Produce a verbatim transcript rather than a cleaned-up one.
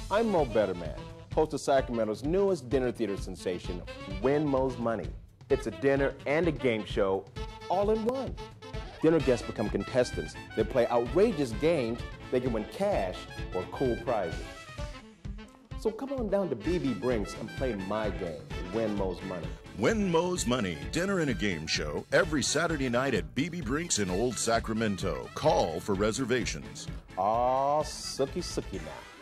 I'm Moe Better Man, host of Sacramento's newest dinner theater sensation, Win Moe's Money. It's a dinner and a game show all in one. Dinner guests become contestants. They play outrageous games. They can win cash or cool prizes. So come on down to B B Brinks and play my game, Win Moe's Money. Win Moe's Money, dinner and a game show, every Saturday night at B B Brinks in Old Sacramento. Call for reservations. Aw, sooky sooky now.